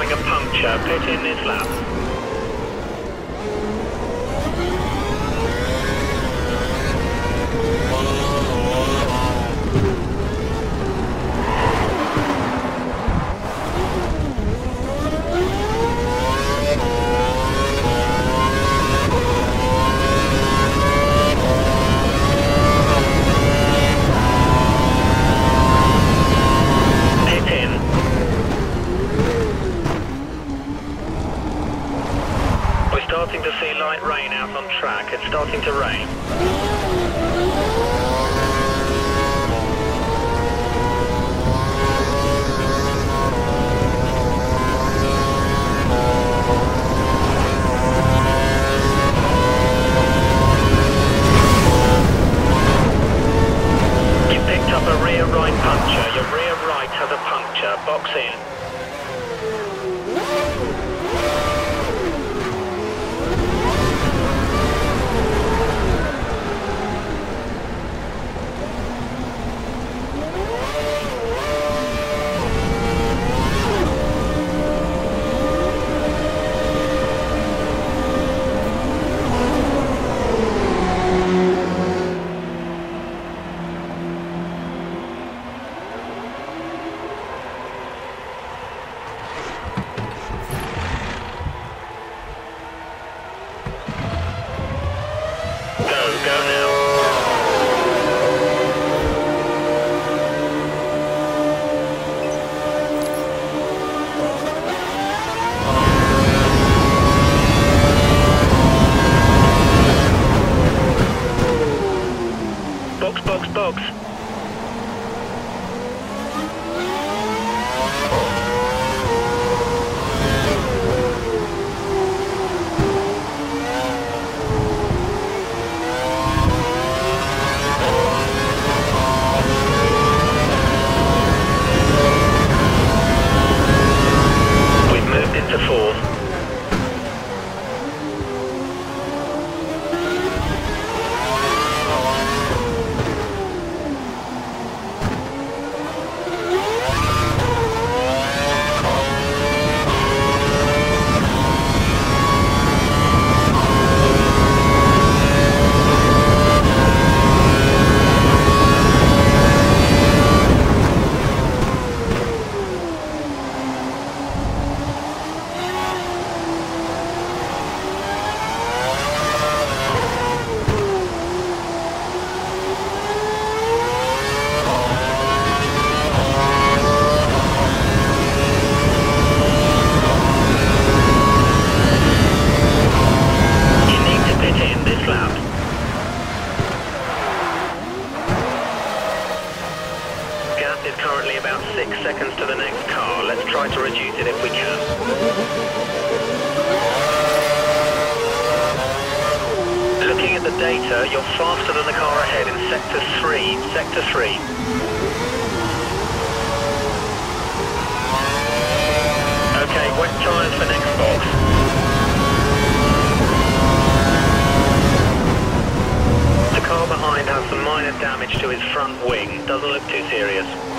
having a puncture. Pit in this lap. Starting to see light rain out on track. It's starting to rain. You picked up a rear right puncture. Your rear right has a puncture. Box in. Go now. Box, box, box. Into fourth. Is currently about 6 seconds to the next car. Let's try to reduce it if we can. Looking at the data, you're faster than the car ahead in sector 3. Sector 3. Okay, wet tyres for next box. The car behind has some minor damage to his front wing. Doesn't look too serious.